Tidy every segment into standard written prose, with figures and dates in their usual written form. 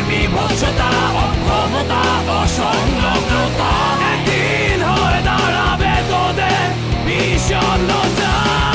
বিভৎসতা, অক্ষমতা, অসংলগ্নতা একদিন হয়ে দাঁড়াবে তোদের বিষণ্ণতা।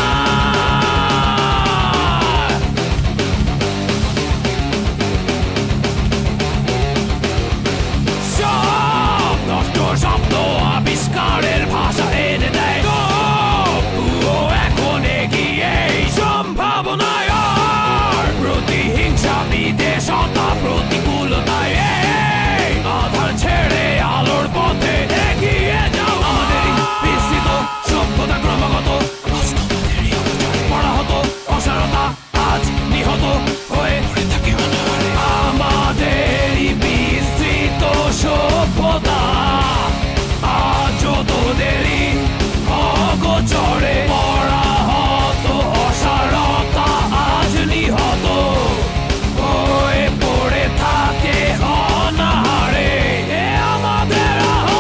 সব নষ্ট শব্দ আবিষ্কারের ভাষা এনে দেয় তবুও এখন এগিয়ে এই সম্ভাবনায় আর প্রতিহিংসা, বিদেশতা, প্রতিকূলতায় এই আধার ছেড়ে আলোর পথে এগিয়ে যাও। আমাদেরই বিস্তৃত সভ্যতা ক্রমাগত বাস্তবতাদেরই অপচয় পড়া হতো, অসারতা আজ নিহত হয়ে থাকে অনাহারে। আমাদেরই বিস্তৃত সভ্যতা আজও তোদেরই অগোচরে পড়া হতো, অসারতা আজ নিহত হয়ে পড়ে থাকে অনাহারে। এ আমাদের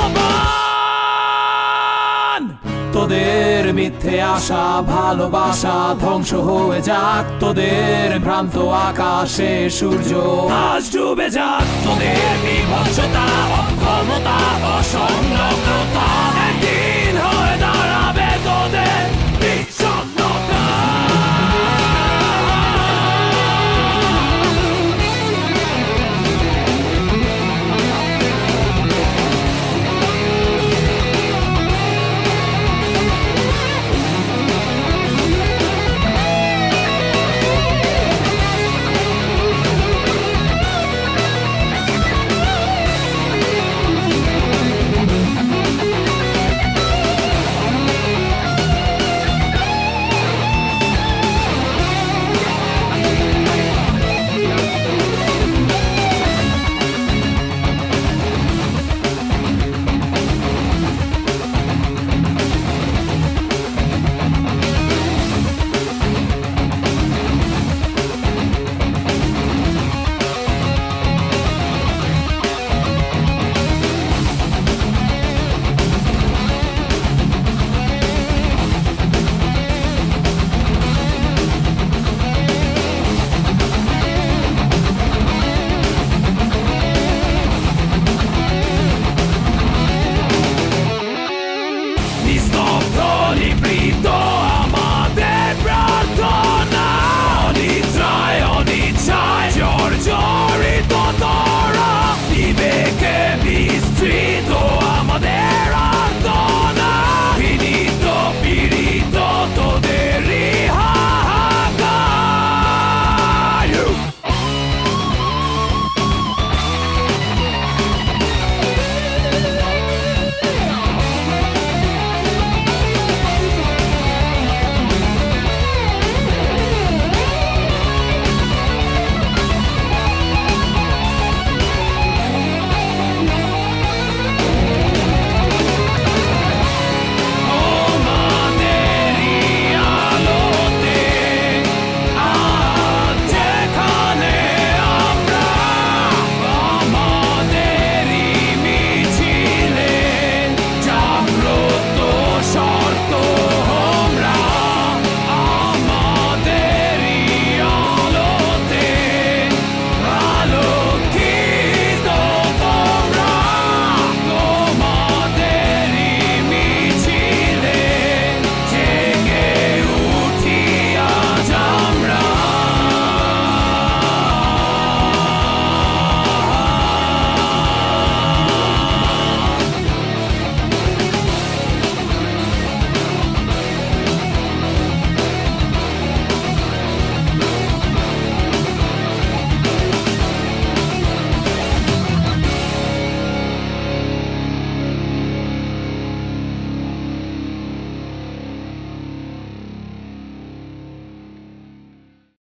আহ্বান, তোদের মিথ্যে আশা ভালোবাসা ধ্বংস হয়ে যাক, তোদের ভ্রান্ত আকাশে সূর্য আজ ডুবে যাক। তোদের বিভৎসতা, অক্ষমতা, অসংলগ্নতা একদিন হয়ে দাঁড়াবে তোদের